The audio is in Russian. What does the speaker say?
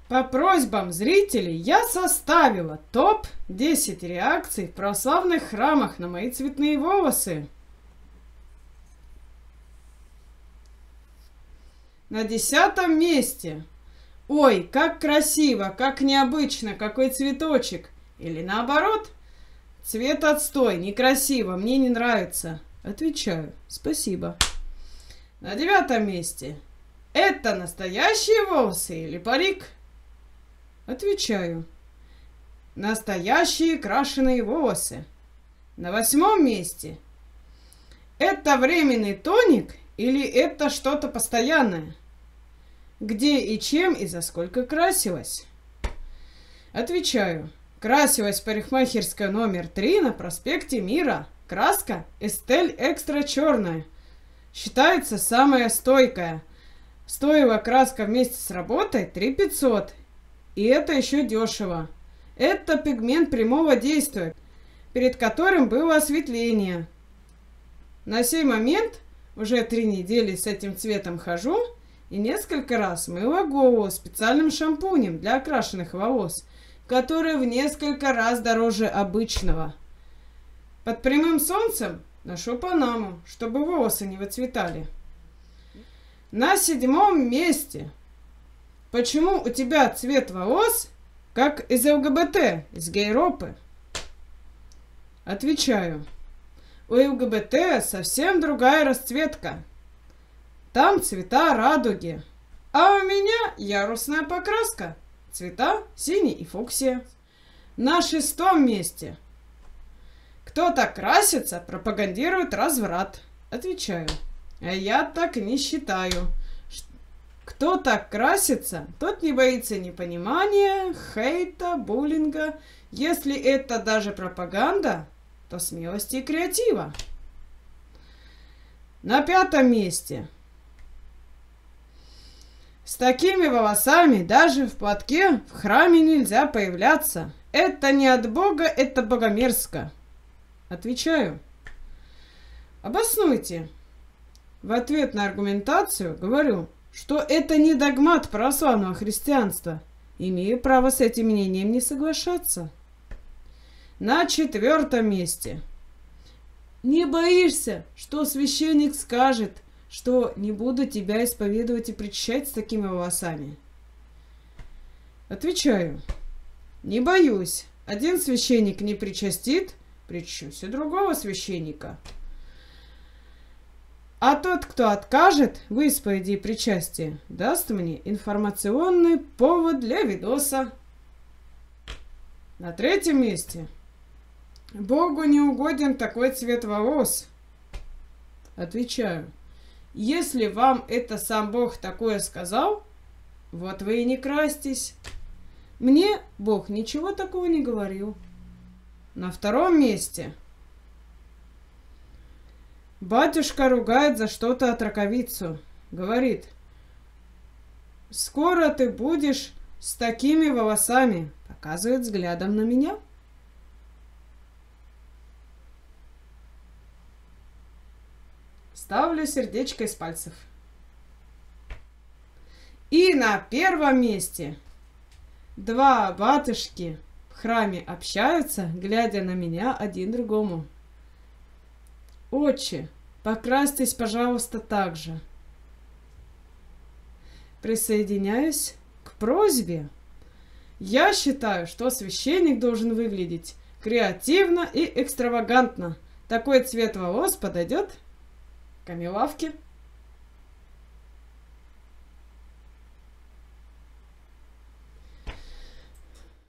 По просьбам зрителей я составила топ-10 реакций в православных храмах на мои цветные волосы. На 10-м месте. Ой, как красиво, как необычно, какой цветочек. Или наоборот, цвет отстой, некрасиво, мне не нравится. Отвечаю, спасибо. На 9-м месте. Это настоящие волосы или парик? Отвечаю. Настоящие крашеные волосы. На 8-м месте. Это временный тоник или это что-то постоянное? Где и чем и за сколько красилась? Отвечаю. Красилась парикмахерская номер 3 на проспекте Мира. Краска Estelle Экстра черная. Считается самая стойкая. Стоила краска вместе с работой 3500. И это еще дешево. Это пигмент прямого действия, перед которым было осветление. На сей момент уже 3 недели с этим цветом хожу и несколько раз мыла голову специальным шампунем для окрашенных волос, который в несколько раз дороже обычного. Под прямым солнцем ношу панаму, чтобы волосы не выцветали. На 7-м месте. Почему у тебя цвет волос, как из ЛГБТ, из гей-ропы? Отвечаю. У ЛГБТ совсем другая расцветка. Там цвета радуги. А у меня ярусная покраска. Цвета синий и фуксия. На 6-м месте. Кто так красится, пропагандирует разврат. Отвечаю. А я так не считаю. Кто так красится, тот не боится непонимания, хейта, буллинга. Если это даже пропаганда, то смелости и креатива. На 5-м месте. С такими волосами даже в платке в храме нельзя появляться. Это не от Бога, это богомерзко. Отвечаю. Обоснуйте. В ответ на аргументацию говорю, что это не догмат православного христианства. Имею право с этим мнением не соглашаться. На 4-м месте. Не боишься, что священник скажет, что не буду тебя исповедовать и причащать с такими волосами? Отвечаю. Не боюсь. Один священник не причастит, причащусь у другого священника. А тот, кто откажет в исповеди и причастии, даст мне информационный повод для видоса. На 3-м месте. Богу не угоден такой цвет волос. Отвечаю. Если вам это сам Бог такое сказал, вот вы и не красьтесь. Мне Бог ничего такого не говорил. На 2-м месте. Батюшка ругает за что-то отраковицу. Говорит, скоро ты будешь с такими волосами. Показывает взглядом на меня. Ставлю сердечко из пальцев. И на 1-м месте. 2 батюшки в храме общаются, глядя на меня один другому. Отче, покрасьтесь, пожалуйста, так же. Присоединяюсь к просьбе. Я считаю, что священник должен выглядеть креативно и экстравагантно. Такой цвет волос подойдет к камелавке.